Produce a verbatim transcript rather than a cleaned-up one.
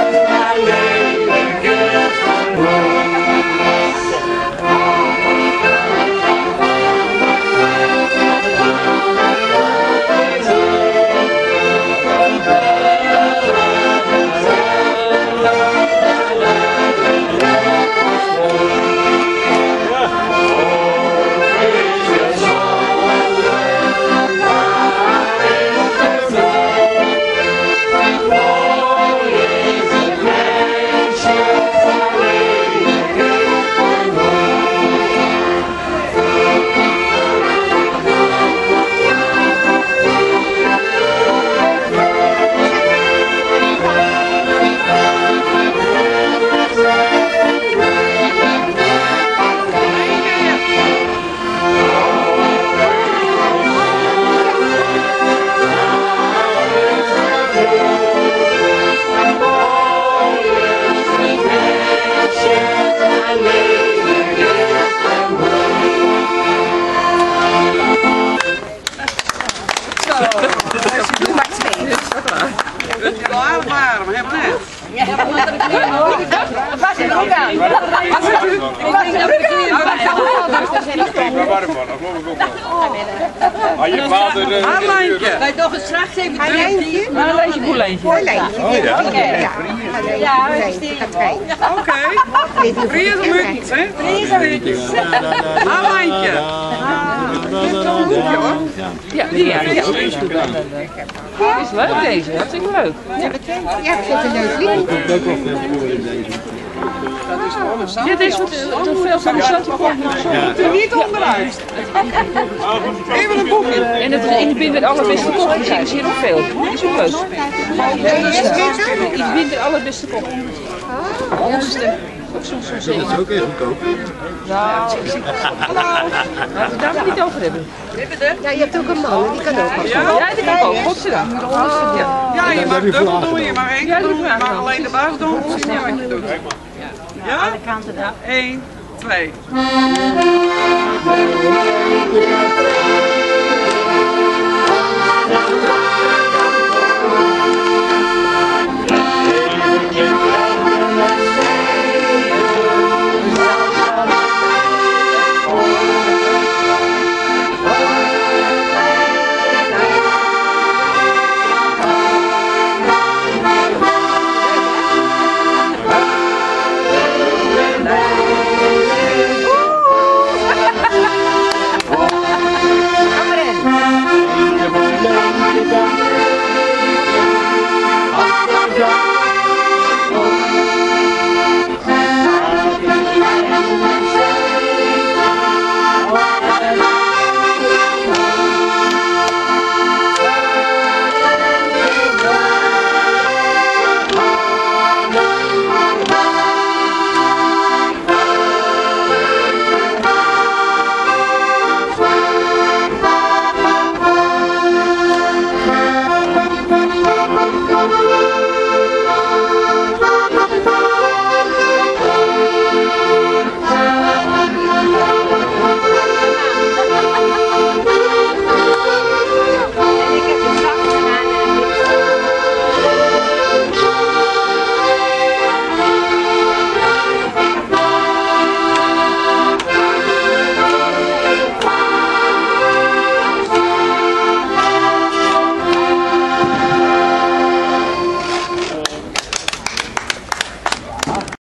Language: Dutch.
Wij toch een straks even Lijntje? Een lijntje, hoe lijntje? Een lijntje. Oh ja. Ja, ja. Oké. Vrije muntjes, hè? Vrije muntjes. Een lijntje. Ja, die ja. ja. Die is leuk deze, hartstikke leuk. Ja, ik vind het een leuk lied. Dit is wat te veel van de zat. Er niet onderuit. Even een boekje. En het is in bindt het allerbeste kop. Die zien ze hier nog veel. Die is ook leuk. Die bindt het allerbeste kop. Ja, ook zo'n zo'n zin. Dat is ook even goedkoop. Nou, ik zie... Hallo. Laten we het daar niet over hebben. Ja, je hebt ook een man, die kan ook wat. Ja, die kan ook. Godzijdank. Ja, Ja, je mag dubbel doen, je mag één keer doen, je mag alleen de buis doen. Zie je wat je doet. Ja? Eén, twee.